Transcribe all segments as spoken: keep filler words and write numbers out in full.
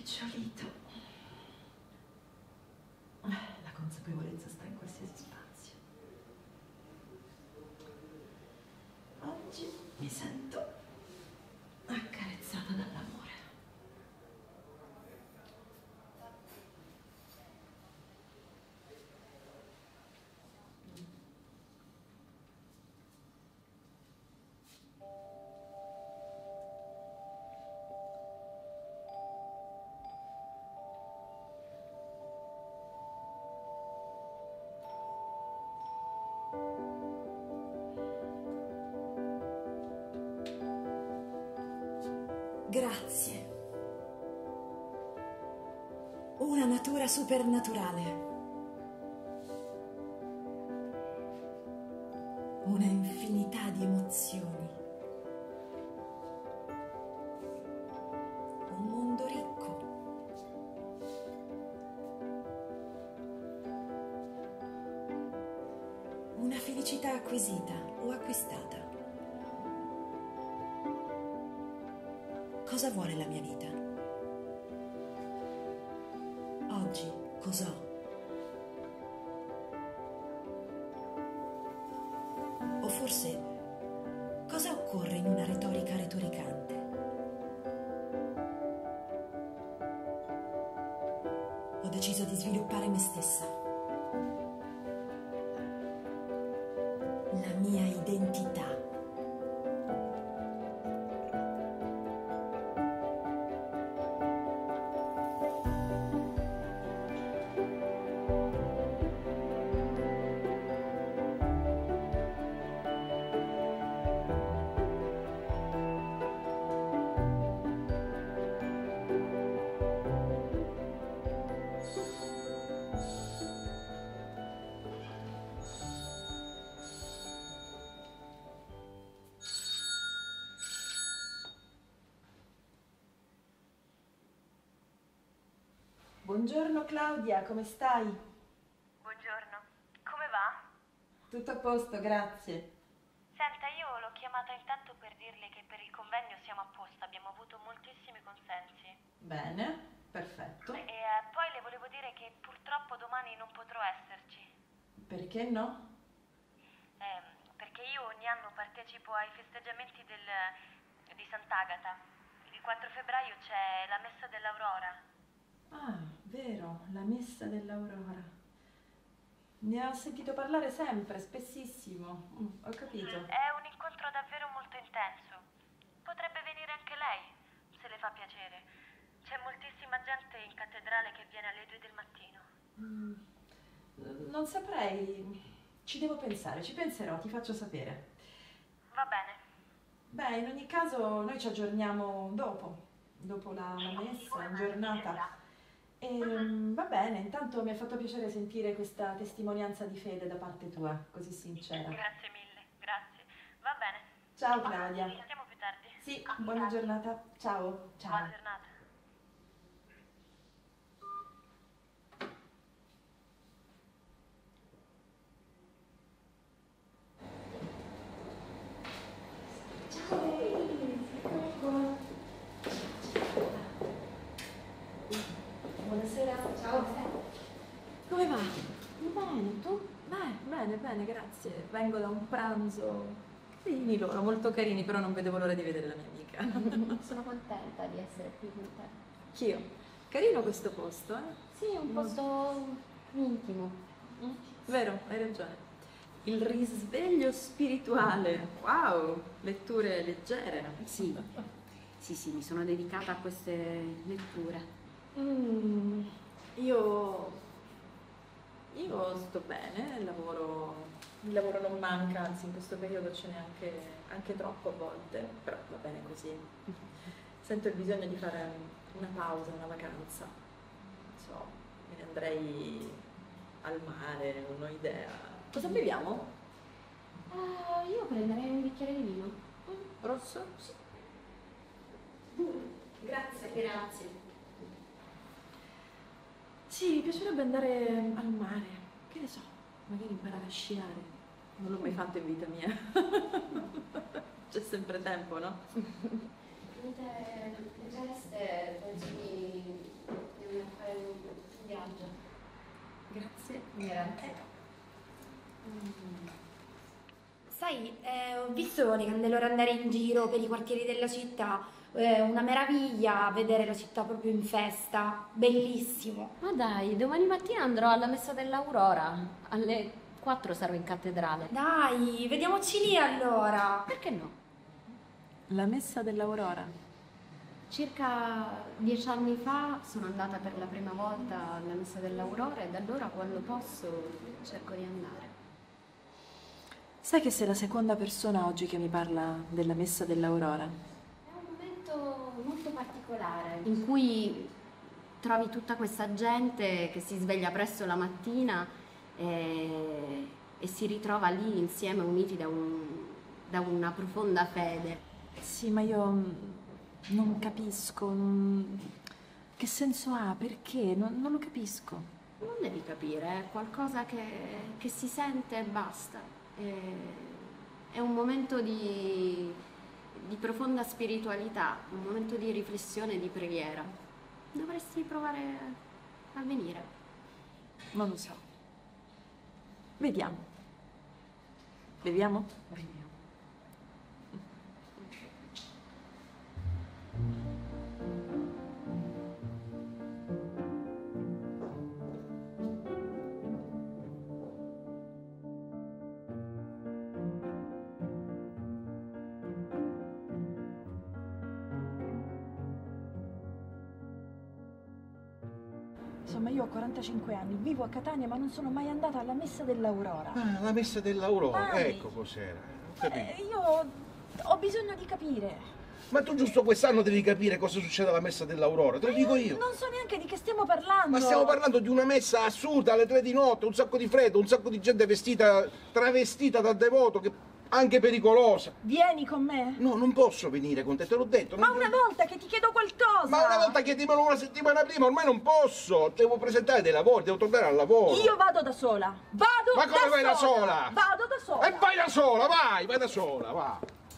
Spicciolito. La consapevolezza sta in qualsiasi spazio. Oggi mi sento accarezzata dall'amore. Grazie. Una natura supernaturale. Una infinità di emozioni. Un mondo ricco. Una felicità acquisita o acquistata. Cosa vuole la mia vita? Oggi cos'ho? O forse cosa occorre in una retorica retoricante? Ho deciso di sviluppare me stessa. La mia identità. Buongiorno Claudia, come stai? Buongiorno, come va? Tutto a posto, grazie. Senta, io l'ho chiamata intanto per dirle che per il convegno siamo a posto, abbiamo avuto moltissimi consensi. Bene, perfetto. E eh, poi le volevo dire che purtroppo domani non potrò esserci. Perché no? Eh, perché io ogni anno partecipo ai festeggiamenti del, di Sant'Agata. Il quattro febbraio c'è la messa dell'Aurora. Ah, vero, la messa dell'Aurora. Ne ho sentito parlare sempre, spessissimo. Mm, ho capito. È un incontro davvero molto intenso. Potrebbe venire anche lei, se le fa piacere. C'è moltissima gente in cattedrale che viene alle due del mattino. Mm, non saprei. Ci devo pensare, ci penserò, ti faccio sapere. Va bene. Beh, in ogni caso noi ci aggiorniamo dopo, dopo la, la messa, in giornata. E, va bene, intanto mi ha fatto piacere sentire questa testimonianza di fede da parte tua, così sincera. Grazie mille, grazie. Va bene. Ciao Claudia. Ci sentiamo più tardi. Sì, buona giornata. Ciao. Ciao. Buona giornata. Buonasera, ciao. Come va? Bene, tu? Beh, bene, bene, grazie. Vengo da un pranzo. Carini loro, molto carini, però non vedevo l'ora di vedere la mia amica. Sono contenta di essere qui con te. Anch'io. Carino questo posto, eh? Sì, è un posto intimo. Mm, vero, hai ragione. Il risveglio spirituale. Wow, letture leggere. Sì, sì, sì, mi sono dedicata a queste letture. Mm, io, io sto bene, il lavoro, il lavoro non manca, anzi in questo periodo ce n'è anche, anche troppo a volte, però va bene così. Sento il bisogno di fare una pausa, una vacanza. Non so, me ne andrei al mare, non ho idea. Cosa beviamo? Uh, io prenderei un bicchiere di vino. Mm, rosso? Sì. Grazie. Grazie. Sì, mi piacerebbe andare al mare, che ne so, magari imparare a sciare. Non l'ho mai fatto in vita mia. C'è sempre tempo, no? Finite le feste, penso di viaggio. Grazie, niente. Mm. Sai, eh, ho visto le candelore andare in giro per i quartieri della città, eh, una meraviglia vedere la città proprio in festa, bellissimo. Ma dai, domani mattina andrò alla messa dell'Aurora, alle quattro sarò in cattedrale. Dai, vediamoci lì allora. Perché no? La messa dell'Aurora? Circa dieci anni fa sono andata per la prima volta alla messa dell'Aurora e da allora quando posso cerco di andare. Sai che sei la seconda persona oggi che mi parla della messa dell'Aurora? È un momento molto particolare in cui trovi tutta questa gente che si sveglia presto la mattina e, e si ritrova lì insieme uniti da, un, da una profonda fede. Sì, ma io non capisco. Non... Che senso ha? Perché? Non, non lo capisco. Non devi capire, è qualcosa che, che si sente e basta. È un momento di, di profonda spiritualità, un momento di riflessione e di preghiera. Dovresti provare a venire. Non lo so. Vediamo. Beviamo? Beviamo. Insomma, io ho quarantacinque anni, vivo a Catania, ma non sono mai andata alla messa dell'Aurora. Ah, la messa dell'Aurora, Mai. ecco cos'era. Ho capito. Eh, io ho bisogno di capire. Ma tu giusto quest'anno devi capire cosa succede alla messa dell'Aurora, te lo dico io. Non so neanche di che stiamo parlando. Ma stiamo parlando di una messa assurda alle tre di notte, un sacco di freddo, un sacco di gente vestita, travestita da devoto, che anche pericolosa. Vieni con me? No, non posso venire con te, te l'ho detto. Ma non... una volta che ti chiedo qualcosa. Ma una volta chiedimelo una settimana prima, ormai non posso. Devo presentare dei lavori, devo tornare al lavoro. Io vado da sola. Vado Ma come da vai sola. da sola? Vado da sola. E vai da sola, vai, vai da sola, va.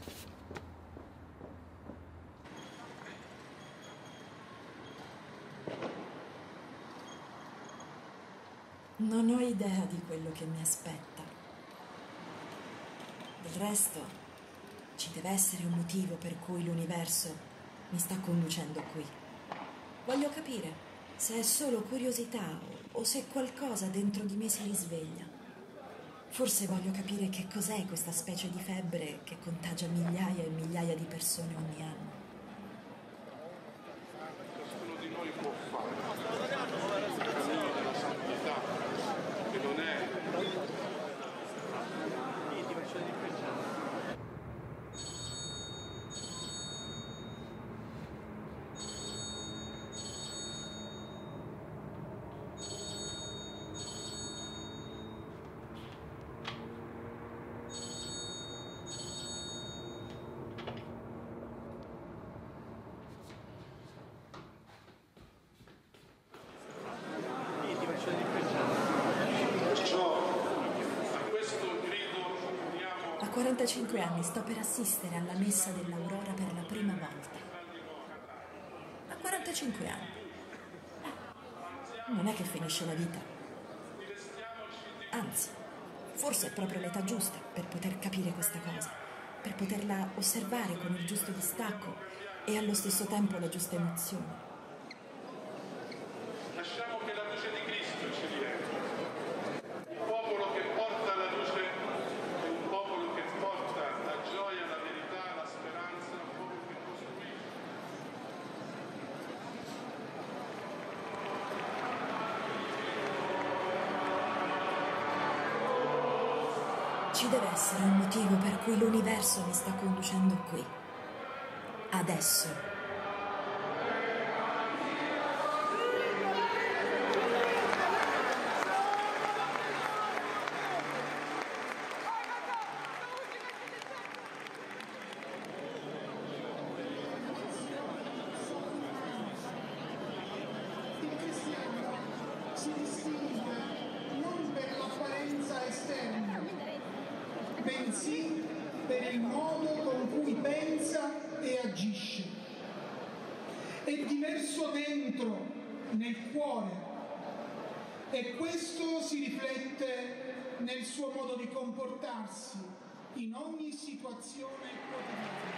Non ho idea di quello che mi aspetta. Del resto, ci deve essere un motivo per cui l'universo mi sta conducendo qui. Voglio capire se è solo curiosità o se qualcosa dentro di me si risveglia. Forse voglio capire che cos'è questa specie di febbre che contagia migliaia e migliaia di persone ogni anno. Ciascuno di noi può fare il cammino della santità, che non è A quarantacinque anni sto per assistere alla messa dell'Aurora per la prima volta. A quarantacinque anni. Non è che finisce la vita. Anzi, forse è proprio l'età giusta per poter capire questa cosa, per poterla osservare con il giusto distacco e allo stesso tempo la giusta emozione. lasciamo che la luce di Cristo ci riempia. Un popolo che porta la luce è un popolo che porta la gioia, la verità, la speranza, un popolo che costruisce. Ci deve essere un motivo per cui l'universo mi sta conducendo qui. Adesso. Si distingue non per l'apparenza esterna, bensì per il modo con cui pensa e agisce. È diverso dentro, nel cuore, e questo si riflette nel suo modo di comportarsi in ogni situazione quotidiana.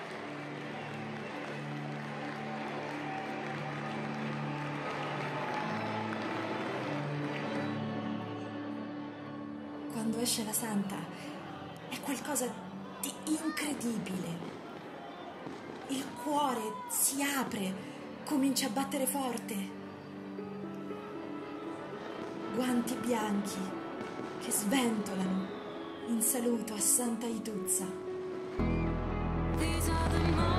Quando esce la santa è qualcosa di incredibile. Il cuore si apre, comincia a battere forte. Guanti bianchi che sventolano in saluto a Santa Ituzza. These are the